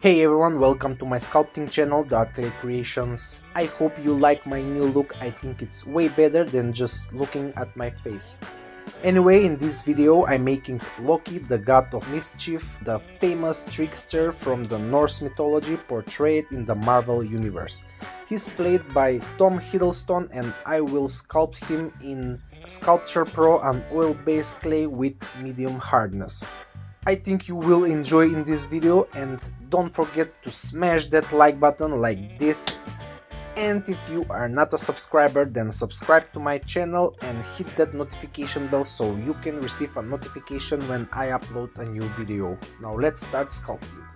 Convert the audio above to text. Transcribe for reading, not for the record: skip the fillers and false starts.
Hey everyone, welcome to my sculpting channel, the Acrylic Creations. I hope you like my new look. I think it's way better than just looking at my face. Anyway, in this video I'm making Loki, the god of mischief, the famous trickster from the Norse mythology portrayed in the Marvel universe. He's played by Tom Hiddleston and I will sculpt him in Sculpture Pro and oil-based clay with medium hardness. I think you will enjoy in this video, and don't forget to smash that like button like this. And if you are not a subscriber, then subscribe to my channel and hit that notification bell so you can receive a notification when I upload a new video. Now let's start sculpting.